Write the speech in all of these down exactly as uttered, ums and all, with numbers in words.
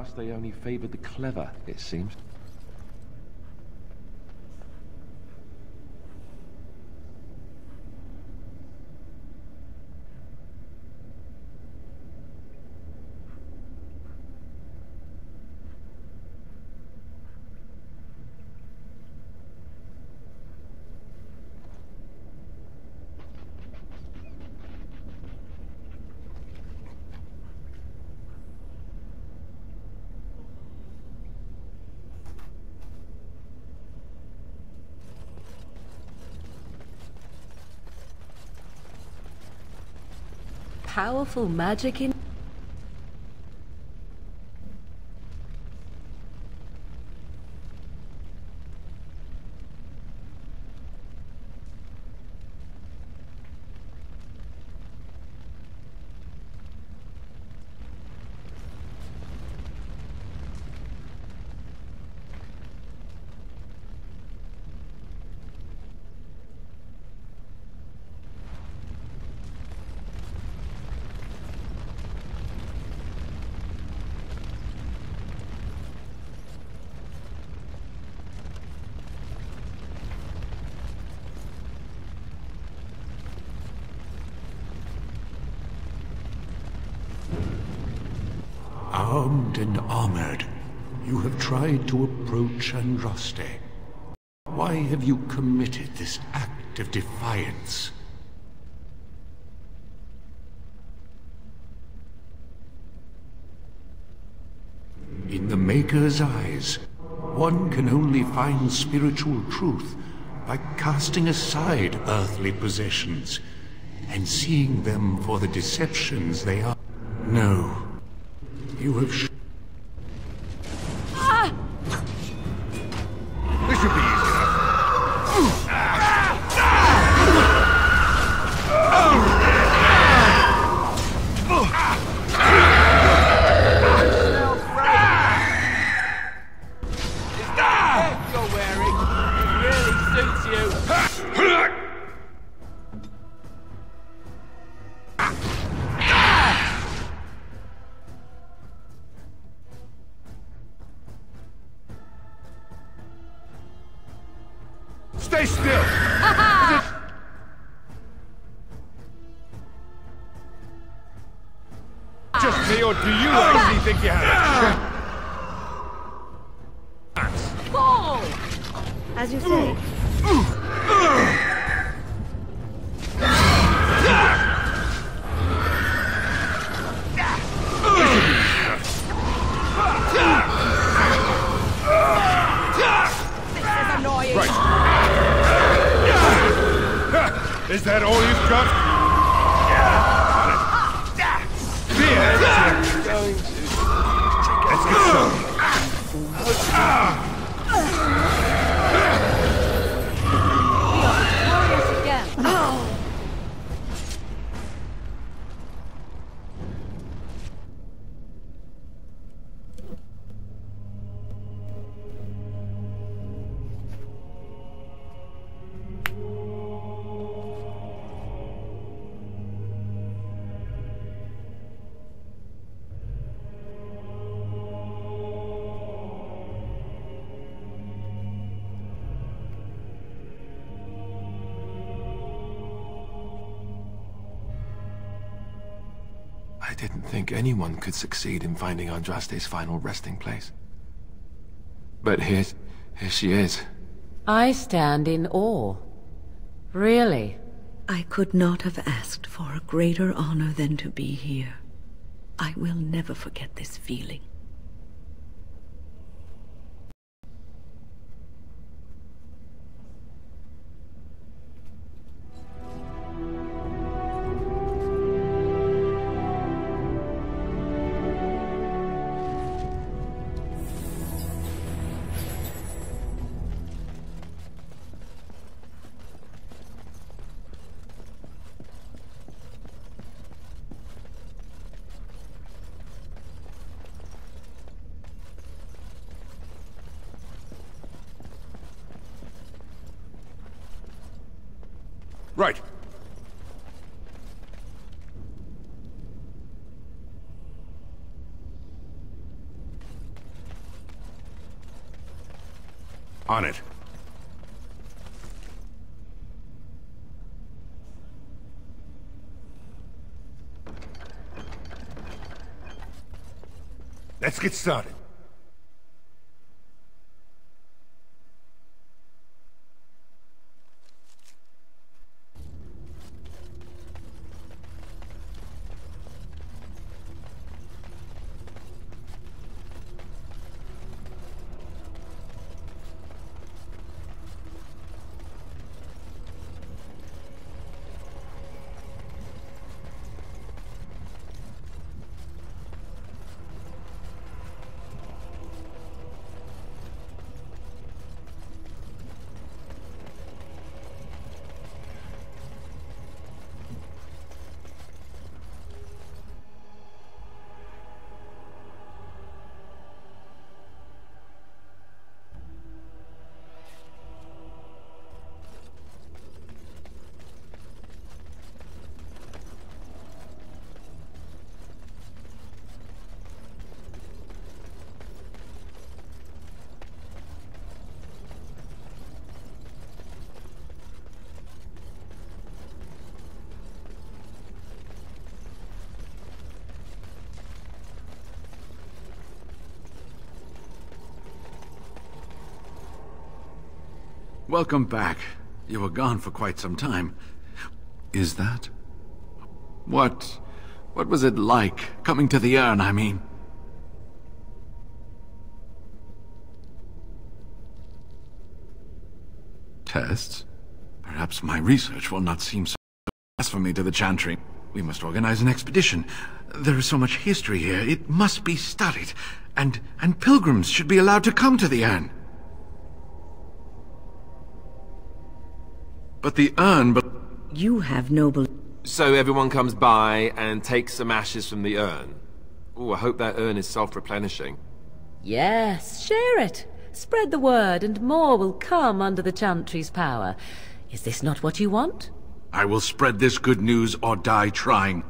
Andraste only favored the clever, it seems. Powerful magic in... Armed and armored, you have tried to approach Andraste. Why have you committed this act of defiance? In the Maker's eyes, one can only find spiritual truth by casting aside earthly possessions and seeing them for the deceptions they are. No. You have sh- ah! This should be easy enough. The you're wearing, it really suits you. Stay still! Just me, or do you actually think you have it? Ball! As you say. Is that all you've got? Yeah. Got it. Let's get some. Glorious again. Oh. I didn't think anyone could succeed in finding Andraste's final resting place. But here, here she is. I stand in awe. Really? I could not have asked for a greater honor than to be here. I will never forget this feeling. Right. On it. Let's get started. Welcome back. You were gone for quite some time. Is that? What... what was it like, coming to the urn, I mean? Tests? Perhaps my research will not seem so blasphemy to the Chantry. We must organize an expedition. There is so much history here, it must be studied. And... and pilgrims should be allowed to come to the urn. But the urn... But You have noble... So everyone comes by and takes some ashes from the urn. Ooh, I hope that urn is self-replenishing. Yes, share it. Spread the word and more will come under the Chantry's power. Is this not what you want? I will spread this good news or die trying.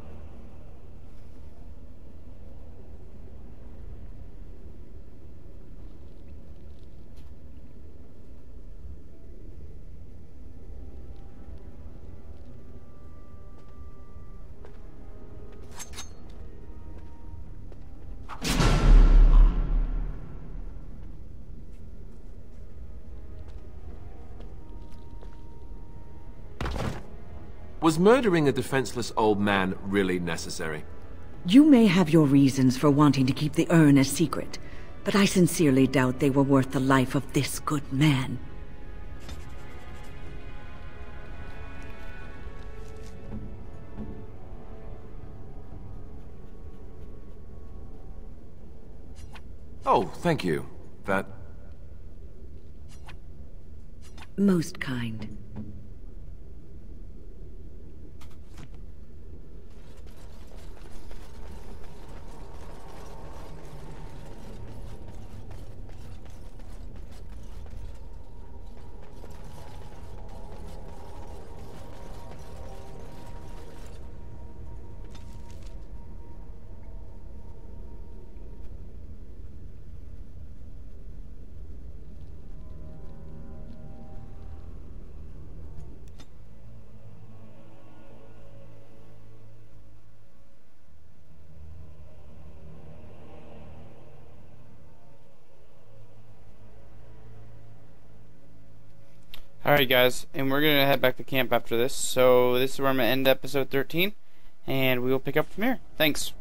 Was murdering a defenseless old man really necessary? You may have your reasons for wanting to keep the urn a secret, but I sincerely doubt they were worth the life of this good man. Oh, thank you. That... Most kind. Alright guys, and we're going to head back to camp after this, so this is where I'm going to end episode thirteen, and we will pick up from here. Thanks.